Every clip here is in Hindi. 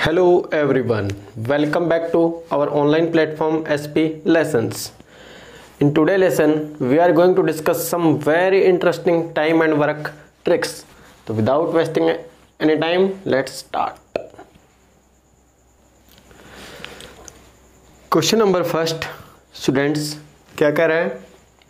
Hello everyone, welcome back to our online platform SP Lessons. In today's lesson, we are going to discuss some very interesting time and work tricks. So without wasting any time, let's start. Question number first, students, क्या कह रहा है?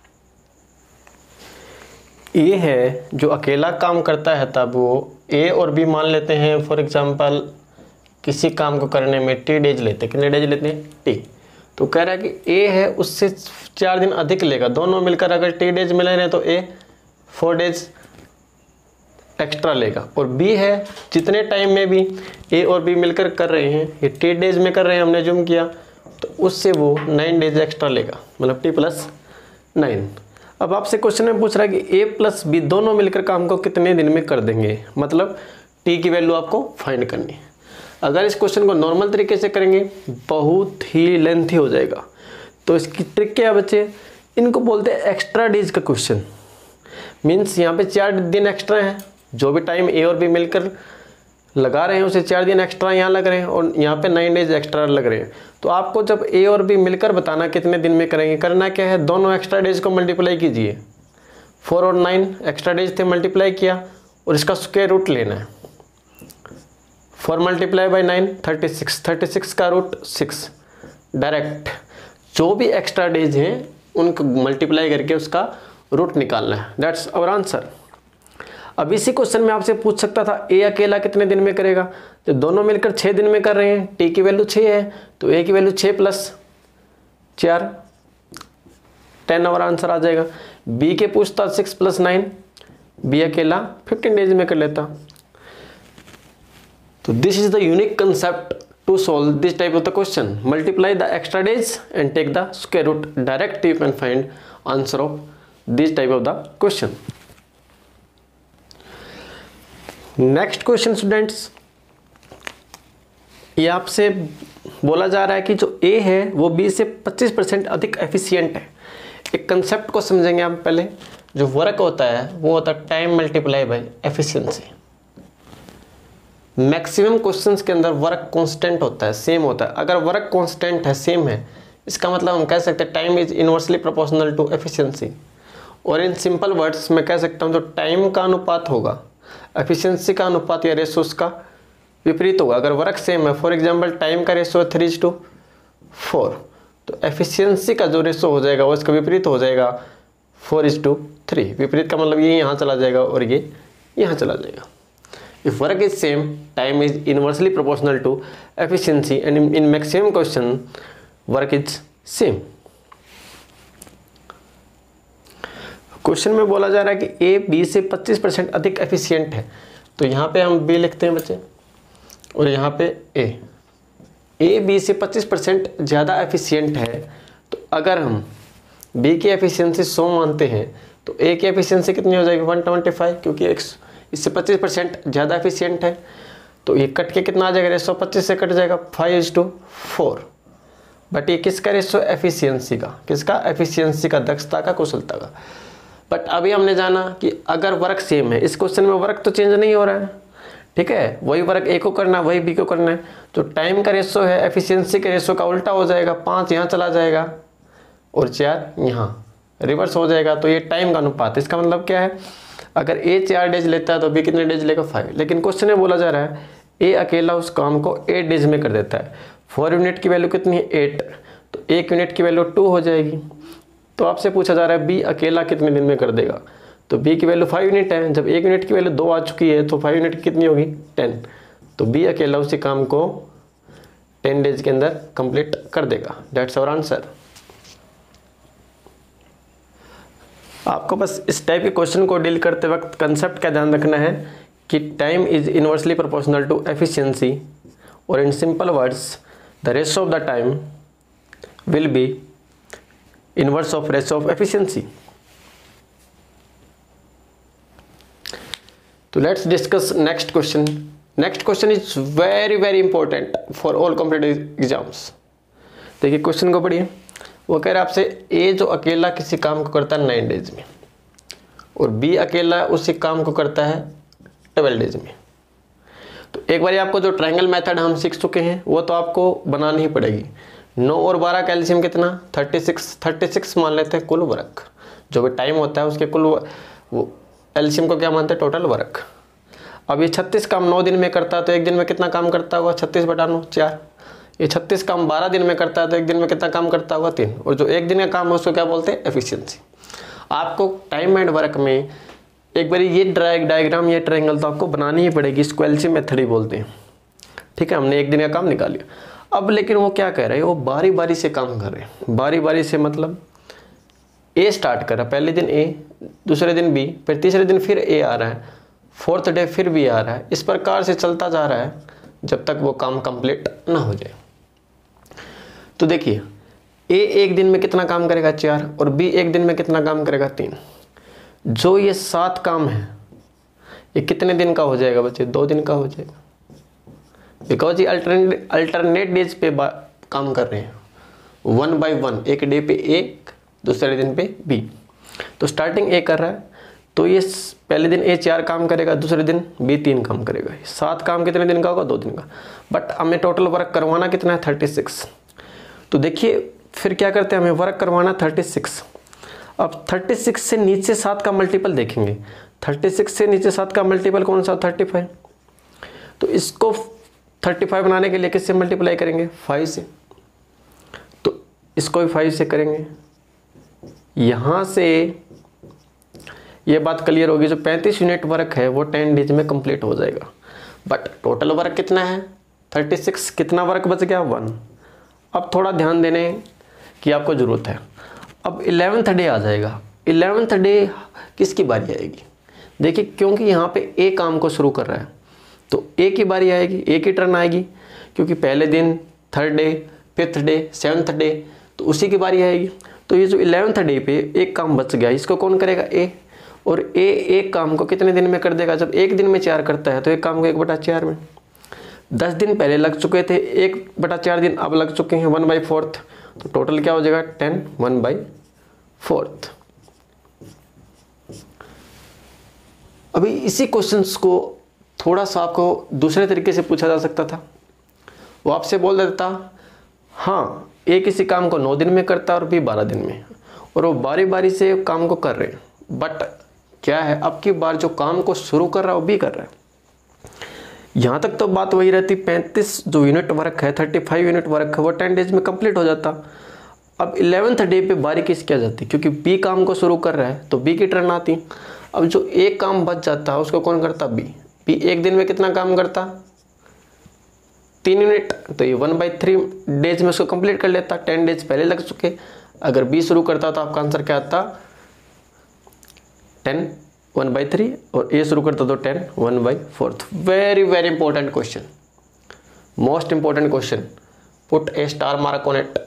ए है जो अकेला काम करता है तब वो ए और बी मान लेते हैं. फॉर एग्जांपल किसी काम को करने में टी डेज लेते हैं. कितने डेज लेते हैं? टी. तो कह रहा है कि ए है उससे 4 दिन अधिक लेगा. दोनों मिलकर अगर टी डेज मिले रहे तो ए 4 डेज एक्स्ट्रा लेगा. और बी है जितने टाइम में भी ए और बी मिलकर कर रहे हैं, ये टी डेज में कर रहे हैं, हमने जूम किया, तो उससे वो 9 डेज एक्स्ट्रा लेगा, मतलब टी प्लस 9. अब आपसे क्वेश्चन में पूछ रहा है कि ए प्लस बी दोनों मिलकर काम को कितने दिन में कर देंगे, मतलब टी की वैल्यू आपको फाइंड करनी है. अगर इस क्वेश्चन को नॉर्मल तरीके से करेंगे बहुत ही लेंथी हो जाएगा. तो इसकी ट्रिक क्या बच्चे, इनको बोलते हैं एक्स्ट्रा डेज का क्वेश्चन. मीन्स यहाँ पे 4 दिन एक्स्ट्रा है, जो भी टाइम ए और बी मिलकर लगा रहे हैं उसे 4 दिन एक्स्ट्रा यहाँ लग रहे हैं और यहाँ पे 9 डेज एक्स्ट्रा लग रहे हैं. तो आपको जब ए और बी मिलकर बताना कितने दिन में करेंगे, करना क्या है, दोनों एक्स्ट्रा डेज को मल्टीप्लाई कीजिए. 4 और 9 एक्स्ट्रा डेज थे, मल्टीप्लाई किया और इसका स्क्वायर रूट लेना है. 4 मल्टीप्लाई बाई 9 36, 36 का रूट 6. डायरेक्ट जो भी एक्स्ट्रा डेज हैं उनको मल्टीप्लाई करके उसका रूट निकालना है. That's our answer. अब इसी क्वेश्चन में आपसे पूछ सकता था ए अकेला कितने दिन में करेगा. तो दोनों मिलकर 6 दिन में कर रहे हैं, टी की वैल्यू 6 है, तो ए की वैल्यू 6 प्लस 4 10 आवर आंसर आ जाएगा. बी के पूछता 6 प्लस 9, बी अकेला 15 डेज में कर लेता. So this is the unique concept to solve this type of the question. Multiply the extra days and take the square root. Direct you can find answer of this type of the question. Next question students, ये आपसे बोला जा रहा है कि जो A है वो B से 25% अधिक एफिशिएंट है. एक कंसेप्ट को समझेंगे आप पहले. जो वर्क होता है वो होता है time multiply by efficiency. Maximum questions के अंदर वर्क कांस्टेंट होता है, सेम होता है. अगर वर्क कांस्टेंट है, सेम है, इसका मतलब हम कह सकते हैं time is inversely proportional to efficiency. और इन सिंपल वर्ड्स में कह सकता हूं जो टाइम का अनुपात होगा एफिशिएंसी का अनुपात या रेशो उसका विपरीत होगा. अगर वर्क सेम है, फॉर एग्जांपल टाइम का रेशो 3:4, तो एफिशिएंसी का जो रेशो हो जाएगा वो इसका विपरीत हो जाएगा 4:3. विपरीत का मतलब ये यहाँ चला जाएगा और ये यहाँ चला जाएगा. If work is same, time is inversely proportional to efficiency, and in maximum question, work is same. Question में बोला जा रहा है कि ए बी से 25% अधिक एफिशिएंट है. तो यहाँ पे हम बी लिखते हैं बच्चे और यहाँ पे ए बी से 25% ज़्यादा एफिशिएंट है. तो अगर हम बी की एफिशिएंसी 100 मानते हैं तो ए की एफिशिएंसी कितनी हो जाएगी 125, क्योंकि इससे 25% ज़्यादा एफिशिएंट है. तो ये कट के कितना आ जाएगा, रेशो 25 से कट जाएगा 5:4. बट ये किसका रेशो, एफिशिएंसी का. किसका, एफिशिएंसी का, दक्षता का, कुशलता का. बट अभी हमने जाना कि अगर वर्क सेम है, इस क्वेश्चन में वर्क तो चेंज नहीं हो रहा है, ठीक है, वही वर्क ए को करना है, वही बी को करना है. तो टाइम का रेशो है एफिशिएंसी के रेशो का उल्टा हो जाएगा. 5 यहाँ चला जाएगा और 4 यहाँ रिवर्स हो जाएगा. तो ये टाइम का अनुपात. इसका मतलब क्या है, अगर ए 4 डेज लेता है तो बी कितने डेज लेगा, 5. लेकिन क्वेश्चन में बोला जा रहा है ए अकेला उस काम को 8 डेज में कर देता है. 4 यूनिट की वैल्यू कितनी है, 8, तो 1 यूनिट की वैल्यू 2 हो जाएगी. तो आपसे पूछा जा रहा है बी अकेला कितने दिन में कर देगा. तो बी की वैल्यू 5 यूनिट है. जब 1 यूनिट की वैल्यू 2 आ चुकी है तो 5 यूनिट कितनी होगी, 10. तो बी अकेला उसी काम को 10 डेज के अंदर कंप्लीट कर देगा. That's our answer. आपको बस इस टाइप के क्वेश्चन को डील करते वक्त कंसेप्ट का ध्यान रखना है कि time is inversely proportional to efficiency, और in simple words the ratio of the time will be inverse of ratio of efficiency. तो let's discuss next question. Next question is very very important for all competitive exams. देखिए क्वेश्चन को पढ़िए. वो कह रहा है आपसे ए जो अकेला किसी काम को करता है 9 डेज में और बी अकेला उसी काम को करता है 12 डेज में. तो एक बार आपको जो ट्रायंगल मेथड हम सीख चुके हैं वो तो आपको बनानी ही पड़ेगी। 9 और 12 का एलसीएम कितना, 36 मान लेते हैं कुल वर्क, जो भी टाइम होता है उसके कुल वो एलसीएम को क्या मानते हैं, टोटल वर्क। अब ये 36 काम 9 दिन में करता है तो एक दिन में कितना काम करता होगा, 36/9 4। ये 36 काम 12 दिन में करता है तो एक दिन में कितना काम करता होगा, 3। और जो एक दिन का काम है उसको क्या बोलते हैं, एफिशिएंसी। आपको टाइम एंड वर्क में एक बार ये डायग्राम, ये ट्रायंगल तो आपको बनानी ही पड़ेगी, इसको एलसीएम मेथड ही बोलते हैं। ठीक है, हमने एक दिन का काम निकाल लिया। अब लेकिन वो क्या कह रहे हैं, वो बारी बारी से काम कर रहे हैं। बारी बारी से मतलब ए स्टार्ट कर रहा है, पहले दिन ए, दूसरे दिन बी, फिर तीसरे दिन फिर ए आ रहा है, फोर्थ डे फिर बी आ रहा है। इस प्रकार से चलता जा रहा है जब तक वो काम कंप्लीट ना हो जाए। तो देखिए ए एक दिन में कितना काम करेगा, 4, और बी एक दिन में कितना काम करेगा, 3। जो ये 7 काम है ये कितने दिन का हो जाएगा बच्चे, 2 दिन का हो जाएगा, बिकॉज ये अल्टरनेट डेज पे काम कर रहे हैं, 1 by 1, एक डे पे एक, दूसरे दिन पे बी। तो स्टार्टिंग ए कर रहा है तो ये पहले दिन ए 4 काम करेगा, दूसरे दिन बी 3 काम करेगा। 7 काम कितने दिन का होगा, 2 दिन का। बट हमें टोटल वर्क करवाना कितना है, 36। तो देखिए फिर क्या करते हैं, हमें वर्क करवाना 36। अब 36 से नीचे 7 का मल्टीपल देखेंगे, 36 से नीचे 7 का मल्टीपल कौन सा, 35। तो इसको 35 बनाने के लिए किससे मल्टीप्लाई करेंगे, 5 से। तो इसको भी 5 से करेंगे। यहाँ से ये बात क्लियर होगी, जो 35 यूनिट वर्क है वो 10 डेज में कंप्लीट हो जाएगा। बट टोटल वर्क कितना है, 36। कितना वर्क बच गया, 1। अब थोड़ा ध्यान देने की आपको ज़रूरत है। अब 11th डे आ जाएगा। 11th डे किसकी बारी आएगी, देखिए क्योंकि यहाँ पे ए काम को शुरू कर रहा है तो ए की बारी आएगी, ए की टर्न आएगी, क्योंकि पहले दिन, 3rd day, 5th day, 7th day, तो उसी की बारी आएगी। तो ये जो 11th डे पे एक काम बच गया, इसको कौन करेगा, ए। और ए एक काम को कितने दिन में कर देगा, जब एक दिन में 4 करता है तो एक काम को 1/4 में। 10 दिन पहले लग चुके थे, 1/4 दिन अब लग चुके हैं, 1/4। तो टोटल क्या हो जाएगा, 10, 1/4। अभी इसी क्वेश्चंस को थोड़ा सा आपको दूसरे तरीके से पूछा जा सकता था। वो आपसे बोल देता, हाँ ए किसी काम को 9 दिन में करता है और बी 12 दिन में, और वो बारी बारी से काम को कर रहे हैं। बट क्या है, अब की बार जो काम को शुरू कर रहा है वो बी कर रहा है। यहाँ तक तो बात वही रहती, 35 जो यूनिट वर्क है, 35 यूनिट वर्क है वो 10 डेज में कंप्लीट हो जाता। अब 11th डे पे बारी किसकी आ जाती, क्योंकि बी काम को शुरू कर रहा है तो बी की टर्न आती। अब जो एक काम बच जाता है उसको कौन करता, बी। बी एक दिन में कितना काम करता, 3 यूनिट, तो ये 1/3 डेज में उसको कंप्लीट कर लेता। 10 डेज पहले लग चुके। अगर बी शुरू करता तो आपका आंसर क्या आता, 10 1/3, और ए शुरू करता तो 10 1/4। Very very important question, most important question, put a star mark on it.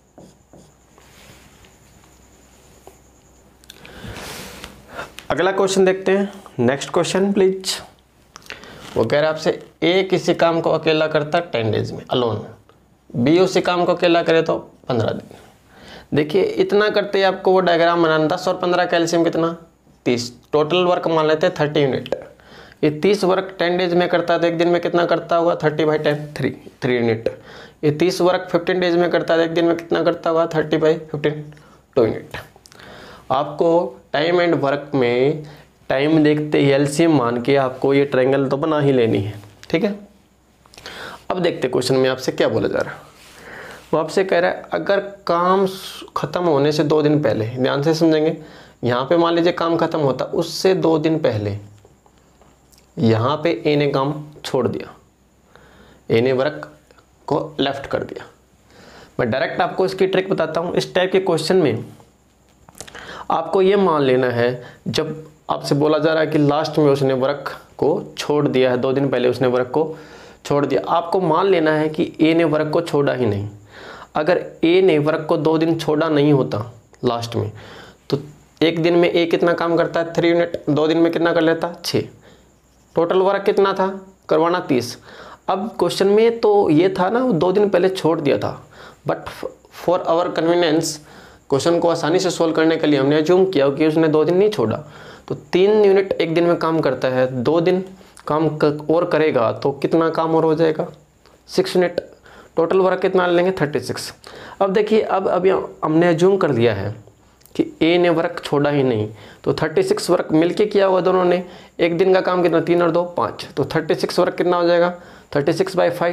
अगला क्वेश्चन देखते हैं, नेक्स्ट क्वेश्चन प्लीज। वो कह रहा है आपसे, ए किसी काम को अकेला करता 10 डेज में अलोन, बी उसी काम को अकेला करे तो 15 दिन। देखिए इतना करते ही आपको वो डायग्राम बनाना, 10 और 15 का एलसीएम कितना, 30। टोटल वर्क मान लेते हैं 30 यूनिट। ये 30 वर्क 10 डेज में करता है तो एक दिन में कितना करता होगा, 30/10 3 यूनिट। ये 30 वर्क 15 डेज में करता है तो एक दिन में कितना करता होगा, 30/15 2 यूनिट। आपको टाइम एंड वर्क में टाइम देखते ही एलसीएम मान के आपको ये ट्रायंगल तो बना ही लेनी है, ठीक है। अब देखते क्वेश्चन में आपसे क्या बोला जा रहा है। वो आपसे कह रहा है, अगर काम खत्म होने से 2 दिन पहले, ध्यान से समझेंगे, यहाँ पे मान लीजिए काम खत्म होता, उससे 2 दिन पहले यहाँ पे ए ने काम छोड़ दिया, ए ने वर्क को लेफ्ट कर दिया। मैं डायरेक्ट आपको इसकी ट्रिक बताता हूँ। इस टाइप के क्वेश्चन में आपको ये मान लेना है, जब आपसे बोला जा रहा है कि लास्ट में उसने वर्क को छोड़ दिया है, 2 दिन पहले उसने वर्क को छोड़ दिया, आपको मान लेना है कि ए ने वर्क को छोड़ा ही नहीं। अगर ए ने वर्क को 2 दिन छोड़ा नहीं होता लास्ट में, तो एक दिन में ए कितना काम करता है, 3 यूनिट, 2 दिन में कितना कर लेता, 6। टोटल वर्क कितना था करवाना, 30। अब क्वेश्चन में तो ये था ना, 2 दिन पहले छोड़ दिया था, but for our convenience question को आसानी से सोल्व करने के लिए हमने अज्यूम किया कि उसने 2 दिन नहीं छोड़ा। तो 3 यूनिट एक दिन में काम करता है, 2 दिन काम और करेगा तो कितना काम और हो जाएगा, 6 यूनिट। टोटल वर्क कितना लेंगे, 36। अब देखिए अब हमने अज्यूम कर लिया है कि ए ने वर्क छोड़ा ही नहीं, तो 36 वर्क मिलके किया हुआ दोनों ने। एक दिन का काम कितना, 3 और 2 5, तो 36 वर्क कितना हो जाएगा, 36/5।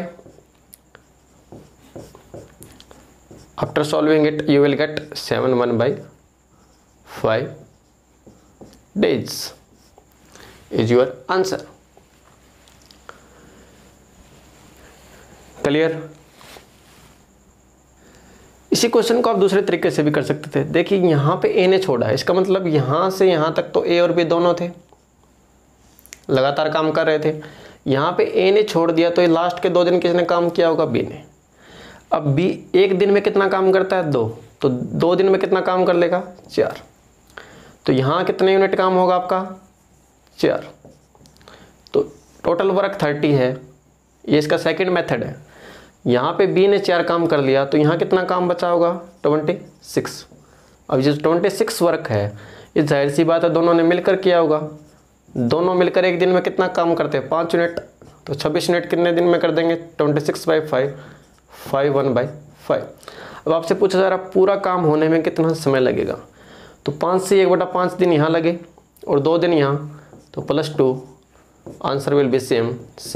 After solving it you will get 71/5 days is your answer. Clear. इसी क्वेश्चन को आप दूसरे तरीके से भी कर सकते थे। देखिए यहाँ पे ए ने छोड़ा है, इसका मतलब यहाँ से यहाँ तक तो ए और बी दोनों थे, लगातार काम कर रहे थे। यहाँ पे ए ने छोड़ दिया तो ये लास्ट के 2 दिन किसने काम किया होगा, बी ने। अब बी एक दिन में कितना काम करता है, 2, तो 2 दिन में कितना काम कर लेगा, 4। तो यहाँ कितने यूनिट काम होगा आपका, 4। तो टोटल वर्क 30 है, ये इसका सेकंड मेथड है। यहाँ पे बी ने 4 काम कर लिया तो यहाँ कितना काम बचा होगा, 26। अब जो 26 वर्क है ये जाहिर सी बात है दोनों ने मिलकर किया होगा। दोनों मिलकर एक दिन में कितना काम करते हैं, 5 यूनिट। तो 26 यूनिट कितने दिन में कर देंगे, 26/5, 51/5। अब आपसे पूछा जा रहा पूरा काम होने में कितना समय लगेगा, तो 5 से 1/5 दिन यहाँ लगे और 2 दिन यहाँ, तो +2, आंसर विल बी सेम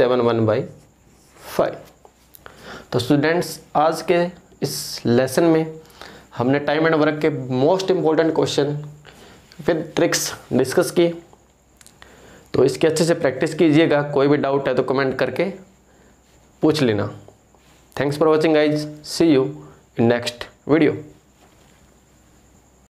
71/5। तो स्टूडेंट्स आज के इस लेसन में हमने टाइम एंड वर्क के most important question with tricks discuss की। तो इसकी अच्छे से प्रैक्टिस कीजिएगा। कोई भी डाउट है तो कमेंट करके पूछ लेना। Thanks for watching guys, see you in next video.